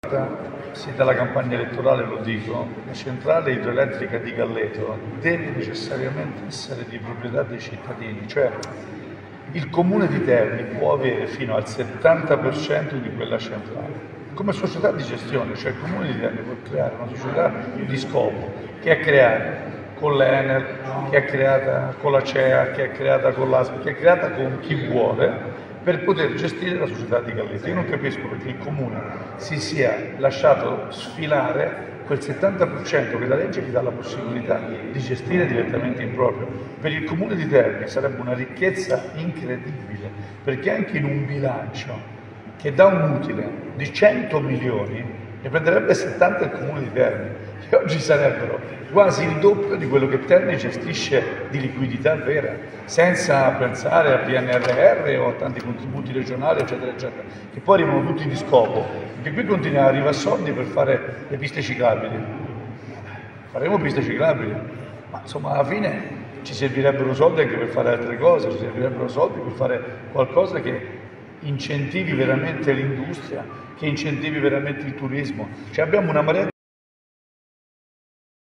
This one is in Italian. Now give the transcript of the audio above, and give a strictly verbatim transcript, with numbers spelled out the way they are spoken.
Sì, dalla campagna elettorale lo dico, la centrale idroelettrica di Galleto deve necessariamente essere di proprietà dei cittadini, cioè il comune di Terni può avere fino al settanta per cento di quella centrale. Come società di gestione, cioè il comune di Terni può creare una società di scopo che è creata con l'Enel, che è creata con la C E A, che è creata con l'A S P, che è creata con chi vuole, per poter gestire la società di Galleto. Io non capisco perché il Comune si sia lasciato sfilare quel settanta per cento che la legge gli dà la possibilità di gestire direttamente in proprio. Per il Comune di Terni sarebbe una ricchezza incredibile, perché anche in un bilancio che dà un utile di cento milioni ne prenderebbe settanta il Comune di Terni, che oggi sarebbero quasi il doppio di quello che Terni gestisce di liquidità vera, senza pensare al P N R R o a tanti contributi regionali, eccetera, eccetera, che poi arrivano tutti di scopo, perché qui continuano ad arrivare soldi per fare le piste ciclabili. Faremo piste ciclabili, ma insomma alla fine ci servirebbero soldi anche per fare altre cose, ci servirebbero soldi per fare qualcosa che incentivi veramente l'industria, che incentivi veramente il turismo. Cioè abbiamo una marea